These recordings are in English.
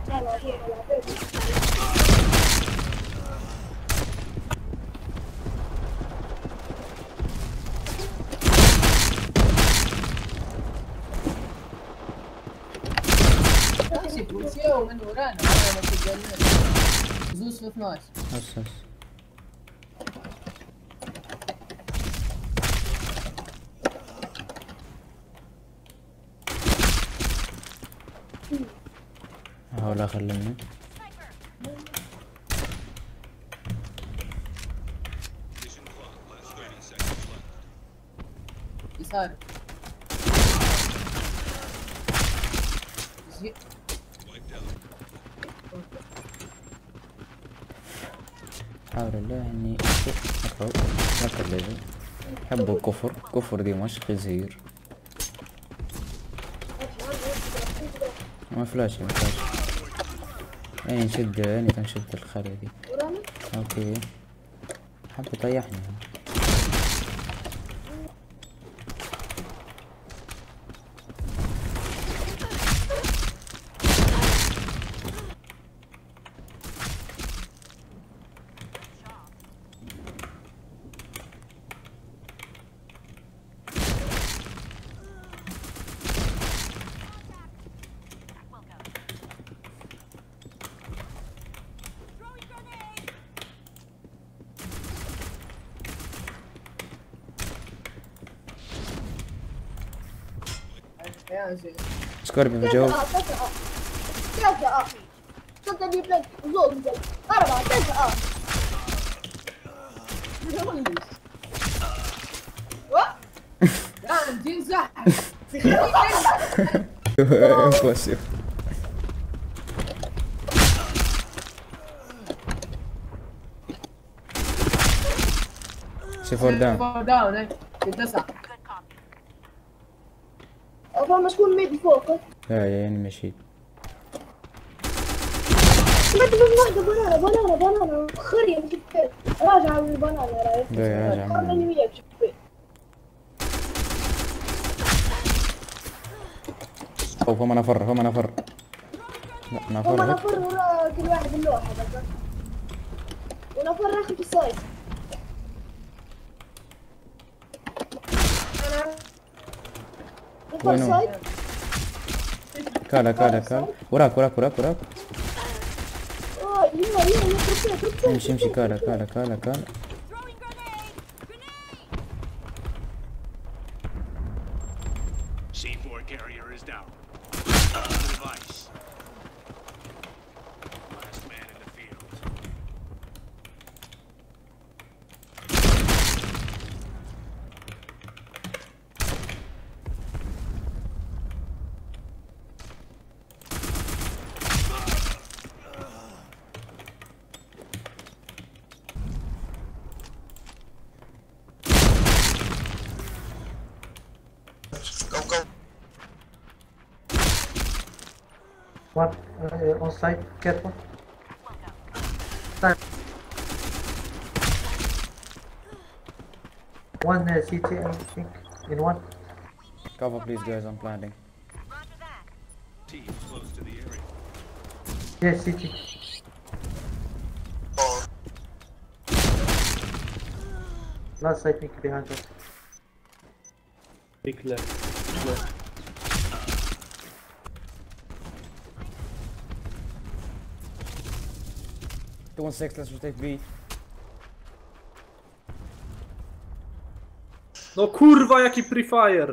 بولسيه ومن ورانا انا في الجنة زوز في 12 هسه احاول اخليني يسار حول الله اني اقرب ذاك الليفل. حب الكفر، كفر دمشق يزهير. ما فلاش اي نشد اني تنشد الخريطة دي. اوكي حب يطيحني. سكوربي بجاوب. تسعة صدقني بلد زود أربعة 9 لا تنزح امبوسيبل. سيفور داون. 9 أفهم مسكون ميد فوق لا يعني مشيت. مد من واحدة بنانا خري مش كيف راجع من البنانا راجع خلني وياك شوفي خوف. هم نفر لا نفر ورا كل واحد اللوحة بس ونفر راخي في الصيف وينو؟ كالا وراك امشي كالا. C4 carrier is down. Device. Last man in the field. Go. One on side, careful. Time. One CT, I think, in one. Cover please guys, I'm planting. Team close to the area. Yes, CT. Oh, Last I think behind us. Big left. 216, let's rotate B. No kurwa, jaki pre-fire!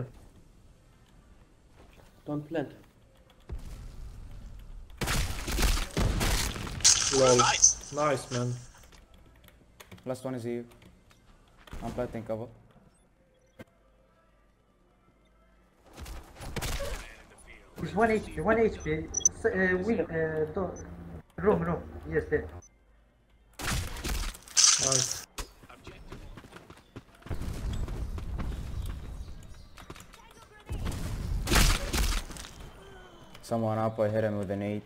Don't plant. Lol. Nice man. Last one is here. I'm planting cover. He's 1 HP, 1 HP. Door. Room. Yes, there. Nice. Someone up, I hit him with an 8.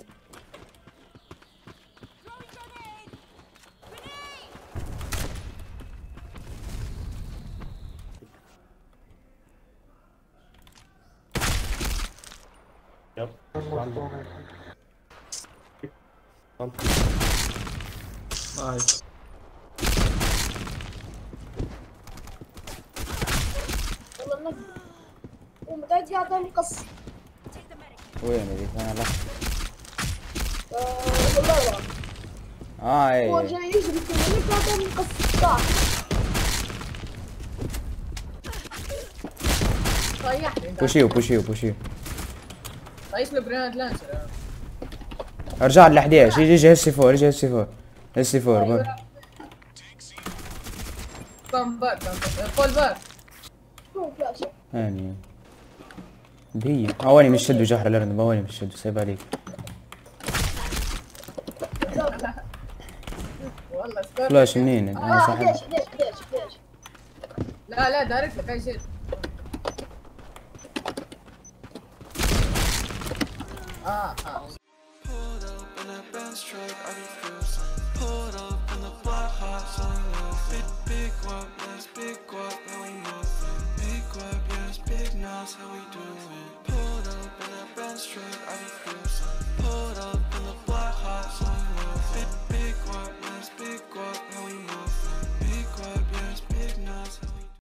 Yep. One more stone, I think. نايس. والله النبي ومتأكد اعطاني قص. وين هذيك انا لا. والله هو اي جاي يجري في الملك اعطاني قص صح. طيحني. بوشيو طيش له جريناد لانشر. ارجع ل 11. يجي هسي فور بون. كم باك فول باك. شوف لا شوف. يعني هي هواني مش شدوا جحر الارنب، هواني مش شدوا سايب عليك. والله سكور. فلاش منين؟ انا صاحب 11. لا دارك لك اي شيء. Pulled up in that Benz truck, I be cruising. Pulled up in the block, hot, selling roofing. Big guap, yes, big guap, now we moving. Big guap, yes, big knots, how we doing?